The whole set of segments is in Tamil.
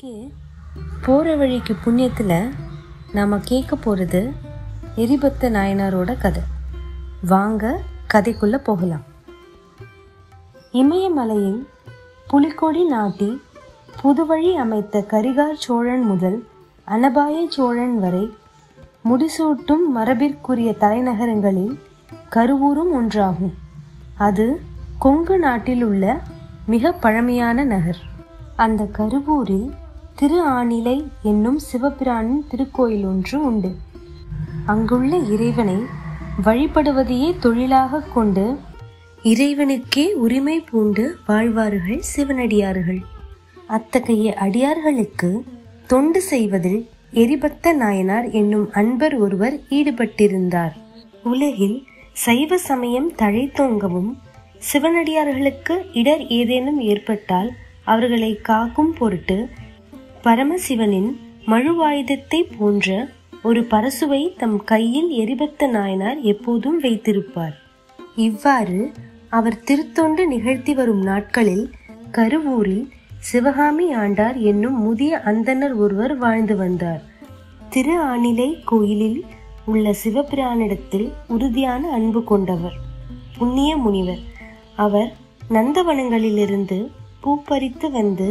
இன்னைக்கு போகிற வழிக்கு புண்ணியத்தில் நாம் கேட்க போகிறது எரிபத்த நாயனாரோட கதை. வாங்க கதைக்குள்ளே போகலாம். இமயமலையில் புலிக்கொடி நாட்டி புதுவழி அமைத்த கரிகார் சோழன் முதல் அனபாய சோழன் வரை முடிசூட்டும் மரபிற்குரிய தலைநகரங்களில் கருவூரும் ஒன்றாகும். அது கொங்கு நாட்டில் உள்ள மிக பழமையான நகர். அந்த கருவூரில் திரு ஆணிலை என்னும் சிவபிரானின் திருக்கோயில் ஒன்று உண்டு. அங்குள்ள இறைவனை வழிபடுவதையே தொழிலாக கொண்டு இறைவனுக்கே உரிமை பூண்டு வாழ்வார்கள் சிவனடியார்கள். அத்தகைய அடியார்களுக்கு தொண்டு செய்வதில் எரிபத்த நாயனார் என்னும் அன்பர் ஒருவர் ஈடுபட்டிருந்தார். உலகில் சைவ சமயம் தழைத்தோங்கவும் சிவனடியார்களுக்கு இடர் ஏதேனும் ஏற்பட்டால் அவர்களை காக்கும் பொருட்டு பரமசிவனின் மழுவாயுதத்தை போன்ற ஒரு பரசுவை தம் கையில் எரிபத்த நாயனார் எப்போதும் வைத்திருப்பார். இவ்வாறு அவர் திருத்தொண்டு நிகழ்த்தி வரும் நாட்களில் கருவூரில் சிவகாமி ஆண்டார் என்னும் முதிய அந்தணர் ஒருவர் வாழ்ந்து வந்தார். திரு ஆணிலை கோயிலில் உள்ள சிவபிரானிடத்தில் உறுதியான அன்பு கொண்டவர் புண்ணிய முனிவர். அவர் நந்தவனங்களிலிருந்து பூப்பறித்து வந்து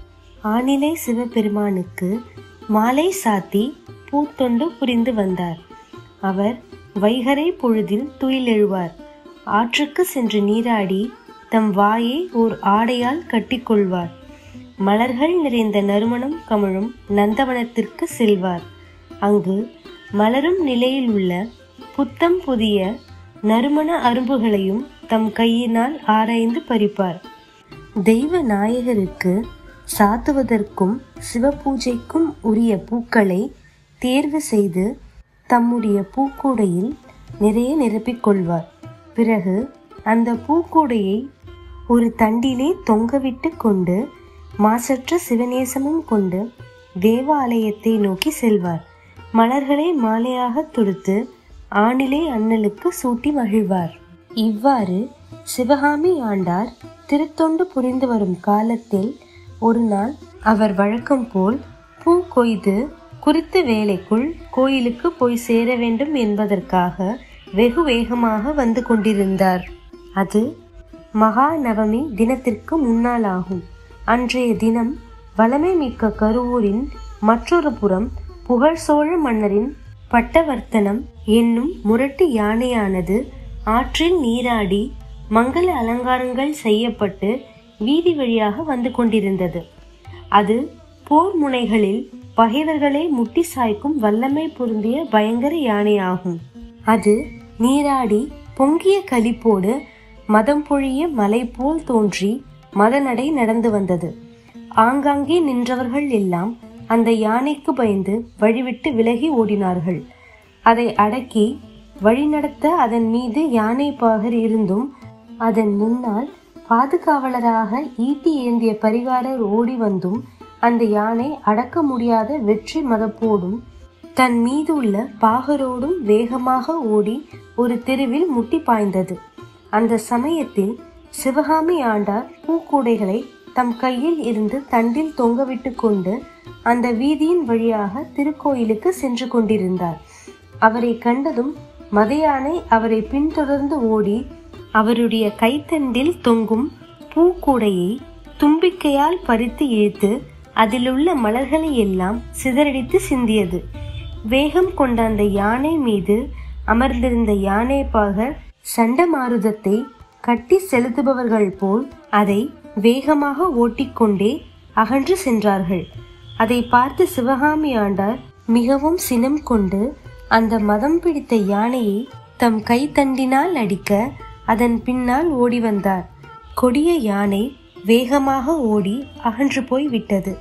ஆணிலை சிவபெருமானுக்கு மாலை சாத்தி பூத்தொண்டு புரிந்து வந்தார். அவர் வைகரை பொழுதில் துயிலெழுவார். ஆற்றுக்கு சென்று நீராடி தம் வாயை ஓர் ஆடையால் கட்டிக்கொள்வார். மலர்கள் நிறைந்த நறுமணம் கமழும் நந்தவனத்திற்கு செல்வார். அங்கு மலரும் நிலையில் உள்ள புத்தம் புதிய நறுமண அரும்புகளையும் தம் கையினால் ஆராய்ந்து பறிப்பார். தெய்வ நாயகருக்கு சாத்துவதற்கும் சிவபூஜைக்கும் உரிய பூக்களை தேர்வு செய்து தம்முடைய பூக்கூடையில் நிறைய நிரப்பிக்கொள்வார். பிறகு அந்த பூக்கூடையை ஒரு தண்டிலே தொங்கவிட்டு கொண்டு மாசற்ற சிவநேசமும் கொண்டு தேவாலயத்தை நோக்கி செல்வார். மலர்களை மாலையாக தொடுத்து ஆணிலை அண்ணலுக்கு சூட்டி மகிழ்வார். இவ்வாறு சிவகாமி ஆண்டார் திருத்தொண்டு புரிந்து வரும் காலத்தில் ஒரு நாள் அவர் வழக்கம் போல் பூ கொய்து குறித்த வேலைக்குள் கோயிலுக்கு போய் சேர வேண்டும் என்பதற்காக வெகு வேகமாக வந்து கொண்டிருந்தார். அது மகா நவமி தினத்திற்கு முன்னால் ஆகும். அன்றைய தினம் வளமை மிக்க கருவூரின் மற்றொரு புறம் புகழ் சோழ மன்னரின் பட்டவர்த்தனம் என்னும் முரட்டு யானையானது ஆற்றில் நீராடி மங்கள அலங்காரங்கள் செய்யப்பட்டு வீதி வழியாக வந்து கொண்டிருந்தது. அது போர் முனைகளில் பகைவர்களை முட்டி சாய்க்கும் வல்லமை பொருந்திய பயங்கர யானையாகும். அது நீராடி பொங்கிய களிப்போடு மதம் பொழிய மலை போல் தோன்றி மதநடை நடந்து வந்தது. ஆங்காங்கே நின்றவர்கள் எல்லாம் அந்த யானைக்கு பயந்து வழிவிட்டு விலகி ஓடினார்கள். அதை அடக்கி வழிநடத்த அதன் மீது யானை பாகர் இருந்தும் அதன் முன்னால் பாதுகாவலராக ஈட்டி ஏந்திய பரிகாரர் ஓடி வந்தும் அந்த யானை அடக்க முடியாத வெற்றி மதப்போடும் தன் மீது உள்ள பாகரோடும் வேகமாக ஓடி ஒரு தெருவில் முட்டி பாய்ந்தது. அந்த சமயத்தில் சிவகாமி ஆண்டார் பூக்கூடைகளை தம் கையில் இருந்து தண்டில் தொங்கவிட்டு கொண்டு அந்த வீதியின் வழியாக திருக்கோயிலுக்கு சென்று கொண்டிருந்தார். அவரை கண்டதும் மதையானை அவரை பின்தொடர்ந்து ஓடி அவருடைய கைத்தண்டில் தொங்கும் பூக்கூடையை தும்பிக்கையால் பறித்து இழுத்து அதிலுள்ள மலர்களை எல்லாம் சிதறடித்து சிந்தியது. வேகம் கொண்ட அந்த யானை மீது அமர்ந்திருந்த யானை பாகர் சண்டமாருதத்தை கட்டி செலுத்துபவர்கள் போல் அதை வேகமாக ஓட்டிக்கொண்டே அகன்று சென்றார்கள். அதை பார்த்து சிவகாமி ஆண்டார் மிகவும் சினம் கொண்டு அந்த மதம் பிடித்த யானையை தம் கைத்தண்டினால் அடிக்க அதன் பின்னால் ஓடி வந்தார். கொடிய யானை வேகமாக ஓடி அகன்று போய் விட்டது.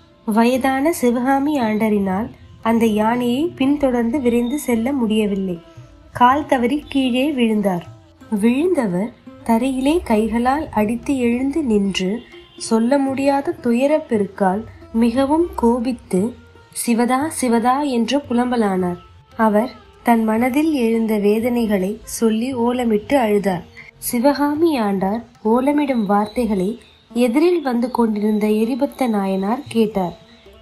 வயதான சிவகாமி ஆண்டரினால் அந்த யானையை பின்தொடர்ந்து விரைந்து செல்ல முடியவில்லை. கால் தவறி கீழே விழுந்தார். விழுந்தவர் தரையிலே கைகளால் அடித்து எழுந்து நின்று சொல்ல முடியாத துயரப் பெருக்கால் மிகவும் கோபித்து சிவதா சிவதா என்று புலம்பலானார். அவர் தன் மனதில் எழுந்த வேதனைகளை சொல்லி ஓலமிட்டு அழுதார். சிவகாமி ஆண்டார் ஓலமிடும் வார்த்தைகளை எதிரில் வந்து கொண்டிருந்த எரிபத்த நாயனார் கேட்டார்.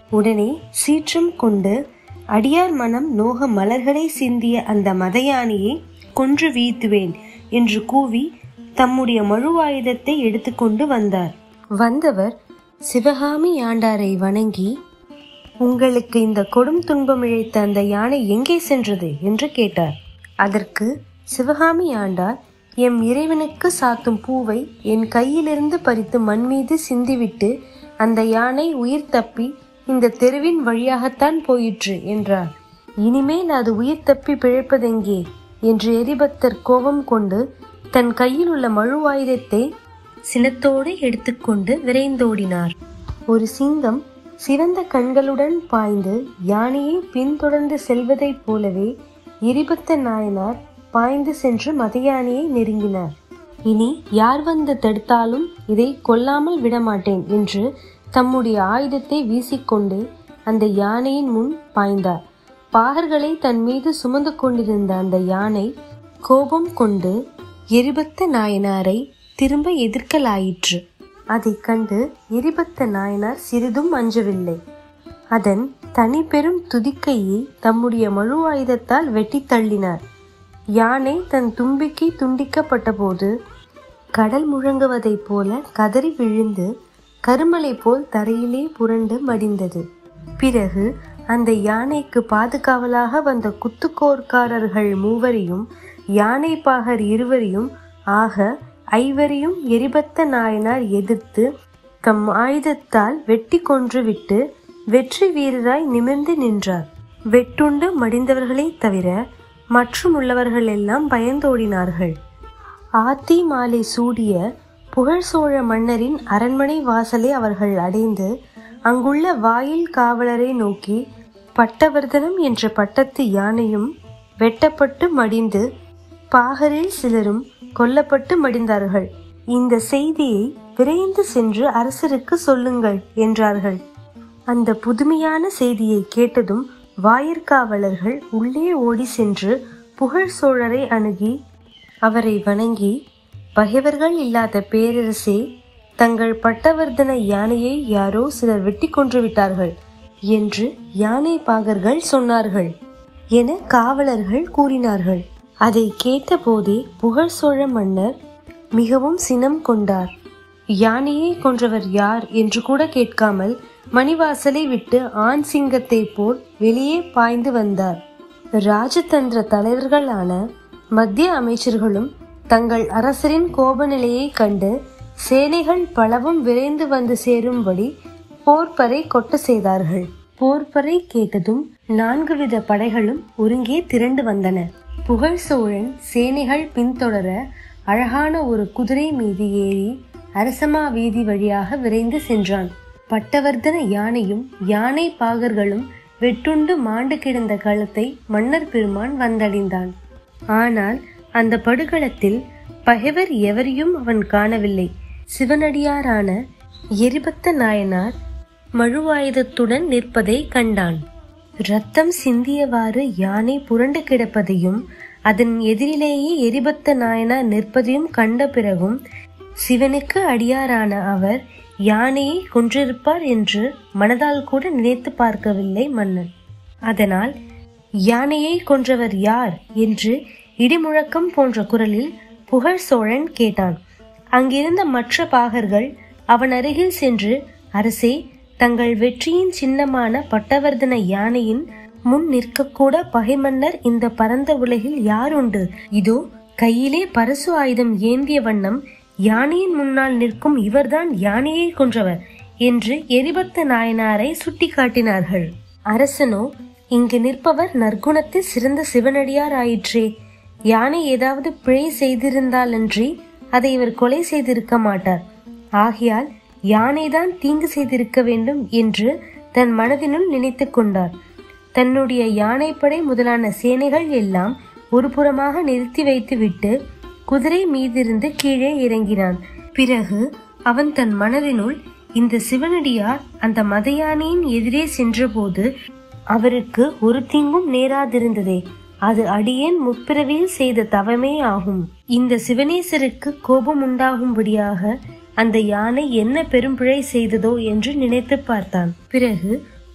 உடனே சீற்றம் கொண்டு அடியார் மனம் நோக மலர்களை சிந்திய அந்த மதயானையை கொன்று வீழ்த்துவேன் என்று கூவி தம்முடைய மழுவாயுதத்தை எடுத்துக்கொண்டு வந்தார். வந்தவர் சிவகாமி ஆண்டாரை வணங்கி, உங்களுக்கு இந்த கொடும் துன்பம் இழைத்த அந்த யானை எங்கே சென்றது என்று கேட்டார். அதற்கு சிவகாமி ஆண்டார், எம் இறைவனுக்கு சாத்தும் பூவை என் கையிலிருந்து பறித்து மண் மீது சிந்திவிட்டு அந்த யானை உயிர் தப்பி இந்த தெருவின் வழியாகத்தான் போயிற்று என்றார். இனிமேல் அது உயிர் தப்பி பிழைப்பதெங்கே என்று எரிபக்தர் கோபம் கொண்டு தன் கையில் உள்ள மழுவாயுதத்தை சினத்தோடு எடுத்துக்கொண்டு விரைந்தோடினார். ஒரு சிங்கம் சிவந்த கண்களுடன் பாய்ந்து யானையை பின்தொடர்ந்து செல்வதைப் போலவே எரிபத்த நாயனார் பாய்ந்து சென்று மதயானையை நெருங்கினார். இனி யார் வந்து தடுத்தாலும் இதை கொல்லாமல் விடமாட்டேன் என்று தம்முடைய ஆயுதத்தை வீசிக்கொண்டு அந்த யானையின் முன் பாய்ந்தார். பாகர்களை தன் மீது சுமந்து கொண்டிருந்த அந்த யானை கோபம் கொண்டு எரிபத்த நாயனாரை திரும்ப எதிர்க்கலாயிற்று. அதை கண்டு எரிபத்த நாயனார் சிறிதும் அஞ்சவில்லை. அதன் தனி பெரும் துதிக்கையை தம்முடைய மழுவாயுதத்தால் வெட்டி தள்ளினார். யானை தன் தும்பிக்கை துண்டிக்கப்பட்ட போது கடல் முழங்குவதைப் போல கதறி விழுந்து கருமலை போல் தரையிலே புரண்டு மடிந்தது. பிறகு அந்த யானைக்கு பாதுகாவலாக வந்த குத்துக்கோர்க்காரர்கள் மூவரையும் யானை பாகர் இருவரையும் ஆக ஐவரையும் எரிபத்த நாயனார் எதிர்த்து தம் ஆயுதத்தால் வெட்டி கொன்றுவிட்டு வெற்றி வீரராய் நிமிர்ந்து நின்றார். வெட்டுண்டு மடிந்தவர்களை தவிர மற்றும் உள்ளவர்கள் எல்லாம் பயந்தோடினார்கள். ஆத்தி மாலை சூடிய புகழ் சோழ மன்னரின் அரண்மனை வாசலை அவர்கள் அடைந்து அங்குள்ள வாயில் காவலரை நோக்கி, பட்டவர்தனம் என்ற பட்டத்து யானையும் வெட்டப்பட்டு மடிந்து பாகரில் சிலரும் கொல்லப்பட்டு மடிந்தார்கள். இந்த செய்தியை விரைந்து சென்று அரசருக்கு சொல்லுங்கள் என்றார்கள். அந்த புதுமையான செய்தியை கேட்டதும் வாயிற்காவலர்கள் உள்ளே ஓடி சென்று புகழ் சோழரை அணுகி அவரை வணங்கி, பகைவர்கள் இல்லாத பேரரசே, தங்கள் பட்டவர்தன யானையை யாரோ சிலர் வெட்டி கொன்று விட்டார்கள் என்று யானை பாகர்கள் சொன்னார்கள் என காவலர்கள் கூறினார்கள். அதை கேட்ட போதே புகழ் சோழ மன்னர் மிகவும் சினம் கொண்டார். யானையை கொன்றவர் யார் என்று கூட கேட்காமல் மணிவாசலை விட்டு ஆண் சிங்கத்தை போல் வெளியே பாய்ந்து வந்தார். ராஜதந்திர தலைவர்களான மத்திய அமைச்சர்களும் தங்கள் அரசரின் கோப நிலையை கண்டு சேனைகள் பலவும் விரைந்து வந்து சேரும்படி போர்ப்பறை கொட்ட செய்தார்கள். போர்ப்பறை கேட்டதும் 4 வித படைகளும் ஒருங்கே திரண்டு வந்தன. புகழ் சோழன் சேனைகள் பின்தொடர அழகான ஒரு குதிரை மீது ஏறி அரசமா வீதி வழியாக விரைந்து சென்றான். பட்டவர்தன யானையும் யானை பாகர்களும் வெட்டுண்டு மாண்டு கிடந்த களத்தை மன்னர் பெருமான் வந்தடைந்தான். ஆனால் அந்த படுகளத்தில் பகைவர் எவரையும் அவன் காணவில்லை. சிவனடியாரான எரிபத்த நாயனார் மழுவாயுதத்துடன் நிற்பதை கண்டான். இரத்தம் சிந்தியவாறு யானை புரண்டு கிடப்பதையும் அதன் எதிரிலேயே எரிபத்த நாயனார் நிற்பதையும் கண்ட பிறகும் சிவனுக்கு அடியாரான அவர் யானையை கொன்றிருப்பார் என்று மனதால் கூட நினைத்து பார்க்கவில்லை மன்னன். அதனால் யானையை கொன்றவர் யார் என்று இடிமுழக்கம் போன்ற குரலில் புகழ் சோழன் கேட்டான். அங்கிருந்த மற்ற பாகர்கள் அவன் அருகில் சென்று, அரசே, தங்கள் வெற்றியின் சின்னமான பட்டவர்தன யானையின் முன் நிற்கக்கூட பகை மன்னர் இந்த பரந்த உலகில் யாருண்டு? இதோ கையிலே பரசு ஆயுதம் ஏந்திய வண்ணம் யானையின் முன்னால் நிற்கும் இவர்தான் யானையை கொன்றவர் என்று எரிபத்த நாயனாரை சுட்டி காட்டினார்கள். அரசனோ, இங்கு நிற்பவர் நற்குணத்தில் சிறந்த சிவனடியார் ஆயிற்றே. யானை ஏதாவது பிழை செய்திருந்தாலன்றி அதை இவர் கொலை செய்திருக்க மாட்டார். ஆகையால் யானைதான் தீங்கு செய்திருக்க வேண்டும் என்று தன் மனதினுள் நினைத்து கொண்டார். தன்னுடைய யானைப்படை முதலான சேனைகள் எல்லாம் ஒரு புறமாக நிறுத்தி வைத்துவிட்டு குதிரை மீதிருந்து கீழே இறங்கினான். பிறகு அவன் தன் மனதினுள், இந்த சிவனடியார் அந்த மத யானையின் எதிரே சென்றபோது அவருக்கு ஒரு தீங்கும் நேராதிருந்ததே, அது அடியேன் முற்பிறவியில் செய்த தவமே ஆகும். இந்த சிவனேசருக்கு கோபம் உண்டாகும்படியாக அந்த யானை என்ன பெரும் பிழை செய்ததோ என்று நினைத்து பார்த்தான். பிறகு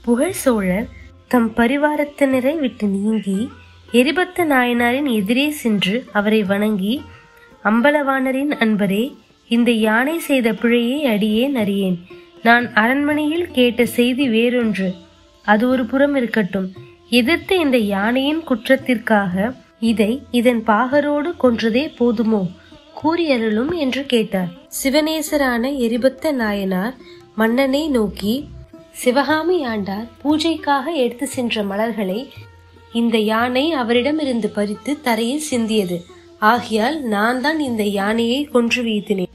புகழ் சோழர் தம் பரிவாரத்தினரை விட்டு நீங்கி எரிபத்த நாயனாரின் எதிரே சென்று அவரை வணங்கி, அம்பலவாணரின் அன்பரே, இந்த யானை செய்த பிழையை அடியேன் அறியேன். நான் அரண்மனையில் கேட்ட செய்தி வேறொன்று. அது ஒரு புறம் இருக்கட்டும். எதிர்த்த இந்த யானையின் குற்றத்திற்காக இதை இதன் பாகரோடு கொன்றதே போதுமோ? கூறியருளும் என்று கேட்டார். சிவநேசரான எரிபத்த நாயனார் மன்னனை நோக்கி, சிவகாமி ஆண்டார் பூஜைக்காக எடுத்து சென்ற மலர்களை இந்த யானை அவரிடமிருந்து பறித்து தரையில் சிந்தியது. ஆகையால் நான் தான் இந்த யானையை கொன்று வீழ்த்தினேன்.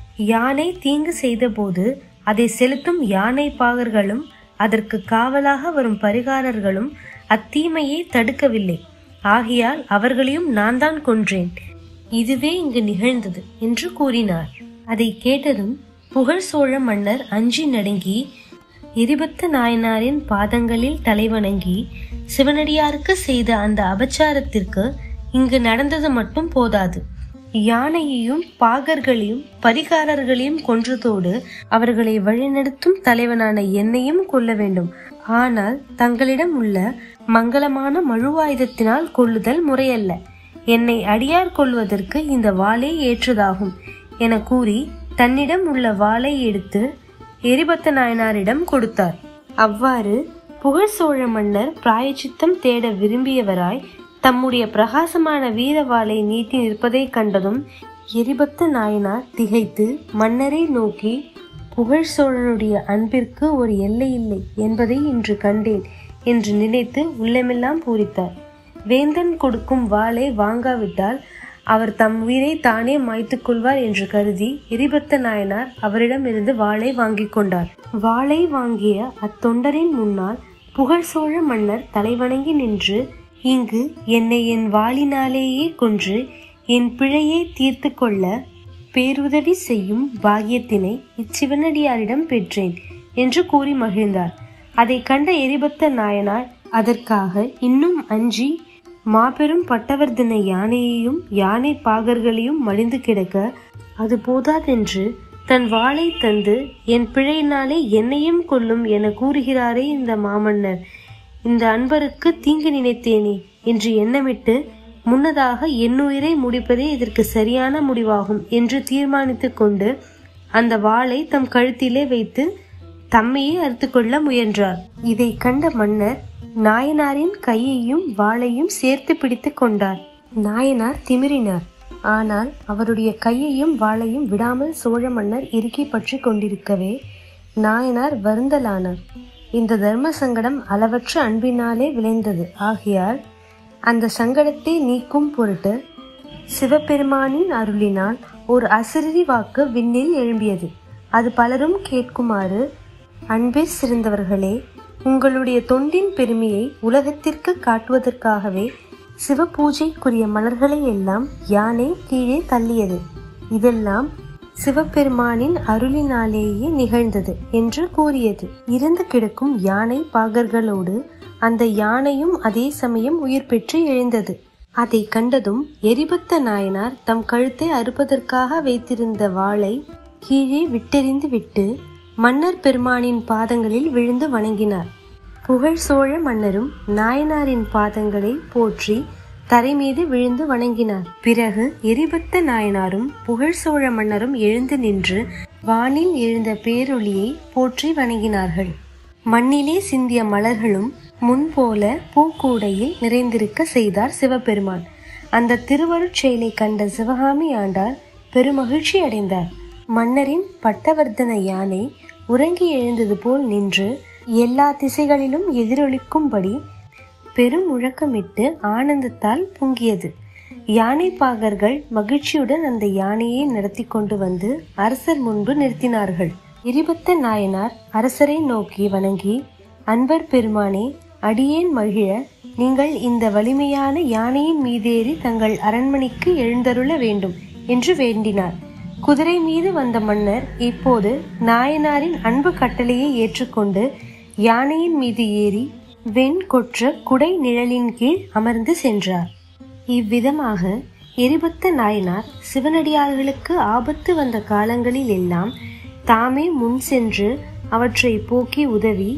யானை தீங்கு செய்த போது அதை செலுத்தும் யானை பாகர்களும் அதற்கு காவலாக வரும் பரிகாரர்களும் அத்தீமையை தடுக்கவில்லை. ஆகையால் அவர்களையும் நான் தான் கொன்றேன். இதுவே இங்கு நிகழ்ந்தது என்று கூறினார். அதை கேட்டதும் புகழ் சோழ மன்னர் அஞ்சி நடுங்கி எரிபத்த நாயனாரின் பாதங்களில் தலைவணங்கி, சிவனடியாருக்கு செய்த அந்த அபச்சாரத்திற்கு இங்கு நடந்தது மட்டும் போதாது, யானையையும் பாகர்களையும் பரிகாரர்களையும் கொன்றதோடு அவர்களை வழிநடத்தும் தலைவனான என்னையும் கொல்ல வேண்டும். ஆனால் தங்களிடம் உள்ள மங்களமான மழுவாயுதத்தினால் கொல்லுதல் முறையல்ல. என்னை அடியார் கொள்வதற்கு இந்த வாளே ஏற்றதாகும் என கூறி தன்னிடம் உள்ள வாளை எடுத்து எரிபத்த நாயனாரிடம் கொடுத்தார். அவ்வாறு புகழ் சோழ மன்னர் பிராயச்சித்தம் தேட விரும்பியவராய் தம்முடைய பிரகாசமான வீரவாளை நீட்டி நிற்பதை கண்டதும் எரிபத்த நாயனார் திகைத்து மன்னரை நோக்கி, புகழ் சோழனுடைய அன்பிற்கு ஒரு எல்லை இல்லை என்பதை இன்று கண்டேன் என்று நினைத்து உள்ளமெல்லாம் பூரித்தார். வேந்தன் கொடுக்கும் வாளை வாங்காவிட்டால் அவர் தம் உயிரை தானே மாய்த்துக் கொள்வார் என்று கருதி எரிபத்த நாயனார் அவரிடமிருந்து வாளை வாங்கிக் கொண்டார். வாளை வாங்கிய அத்தொண்டரின் முன்னால் புகழ் சோழ மன்னர் தலைவணங்கி நின்று, இங்கு என்னை என் வாளினாலேயே கொன்று என் பிழையை தீர்த்து கொள்ள பேருதவி செய்யும் பாக்கியத்தினை இச்சிவனடியாரிடம் பெற்றேன் என்று கூறி மகிழ்ந்தார். அதை கண்ட எரிபத்த நாயனார் அதற்காக இன்னும் அஞ்சி மாபெரும் பட்டவர்தன யானையையும் யானை பாகர்களையும் மடிந்து கிடக்க, அது போதாதென்று தன் வாளை தந்து என் பிழையினாலே என்னையும் கொல்லும் என கூறுகிறாரே இந்த மாமன்னர், இந்த அன்பருக்கு தீங்கு நினைத்தேனே என்று எண்ணமிட்டு முன்னதாக என்னுயிரை முடிப்பதே இதற்கு சரியான முடிவாகும் என்று தீர்மானித்து கொண்டு அந்த வாளை தம் கழுத்திலே வைத்து தம்மையே அறுத்து கொள்ள முயன்றார். இதை கண்ட மன்னர் நாயனாரின் கையையும் வாளையும் சேர்த்து பிடித்து கொண்டார். நாயனார் திமிரினார். ஆனால் அவருடைய கையையும் வாளையும் விடாமல் சோழ மன்னர் இறுக்கி பற்றி கொண்டிருக்கவே நாயனார் வருந்தலானார். இந்த தர்ம சங்கடம் அளவற்ற அன்பினாலே விளைந்தது. ஆகையால் அந்த சங்கடத்தை நீக்கும் பொருட்டு சிவபெருமானின் அருளினால் ஒரு அசிரி வாக்கு விண்ணில் எழும்பியது. அது பலரும் கேட்குமாறு, அன்பில் சிறந்தவர்களே, உங்களுடைய தொண்டின் பெருமையை உலகத்திற்கு காட்டுவதற்காகவே சிவ பூஜைக்குரிய மலர்களை எல்லாம் யானை கீழே தள்ளியது. இதெல்லாம் சிவபெருமானின் அருளினாலேயே நிகழ்ந்தது என்று கூறியது. இறந்து கிடக்கும் யானை பாகர்களோடு அந்த யானையும் அதே சமயம் உயிர் பெற்று எழுந்தது. அதை கண்டதும் எரிபத்த நாயனார் தம் கழுத்தை அறுப்பதற்காக வைத்திருந்த வாளை கீழே விட்டெறிந்து விட்டு மன்னர் பெருமானின் பாதங்களில் விழுந்து வணங்கினார். புகழ் சோழ மன்னரும் நாயனாரின் பாதங்களை போற்றி தரை மீது விழுந்து வணங்கினார். பிறகு எரிபத்த நாயனாரும் புகழ் சோழ மன்னரும் எழுந்து நின்று வானில் எழுந்த பேரொளியை போற்றி வணங்கினார்கள். மண்ணிலே சிந்திய மலர்களும் முன்போல பூக்கூடையில் நிறைந்திருக்க செய்தார் சிவபெருமான். அந்த திருவருட் செயலை கண்ட சிவகாமி ஆண்டார் பெருமகிழ்ச்சி அடைந்தார். மன்னரின் பட்டவர்தன யானை உறங்கி எழுந்தது போல் நின்று எல்லா திசைகளிலும் எதிரொலிக்கும்படி பெரும் முழக்கமிட்டு ஆனந்தத்தால் பொங்கியது. யானை பாகர்கள் மகிழ்ச்சியுடன் அந்த யானையை நடத்தி கொண்டு வந்து அரசர் முன்பு நிறுத்தினார்கள். எரிபத்த நாயனார் அரசரை நோக்கி வணங்கி, அன்பர் பெருமானே, அடியேன் மகிழ நீங்கள் இந்த வலிமையான யானையின் மீதேறி தங்கள் அரண்மனைக்கு எழுந்தருள வேண்டும் என்று வேண்டினார். குதிரை மீது வந்த மன்னர் இப்போது நாயனாரின் அன்பு கட்டளையை ஏற்றுக்கொண்டு யானையின் மீது ஏறி வெண் கொற்ற குடை நிழலின் கீழ் அமர்ந்து சென்றார். இவ்விதமாக எரிபத்த நாயனார் சிவனடியார்களுக்கு ஆபத்து வந்த காலங்களில் எல்லாம் தாமே முன் சென்று அவற்றை போக்கி உதவி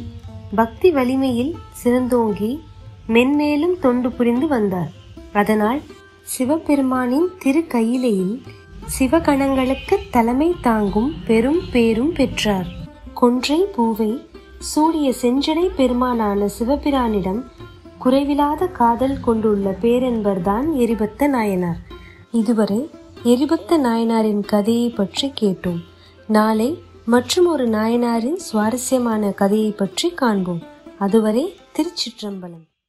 பக்தி வலிமையில் சிறந்தோங்கி மென்மேலும் தொண்டு புரிந்து வந்தார். அதனால் சிவபெருமானின் திரு கையிலையில் சிவகணங்களுக்கு தலைமை தாங்கும் பெரும் பேரும் பெற்றார். கொன்றை பூவை சூடிய செஞ்சடை பெருமானான சிவபிரானிடம் குறைவில்லாத காதல் கொண்டுள்ள பேரன்பர்தான் எரிபத்த நாயனார். இதுவரை எரிபத்த நாயனாரின் கதையை பற்றி கேட்டோம். நாளை மற்றும் ஒரு நாயனாரின் சுவாரஸ்யமான கதையை பற்றி காண்போம். அதுவரை திருச்சிற்றம்பலம்.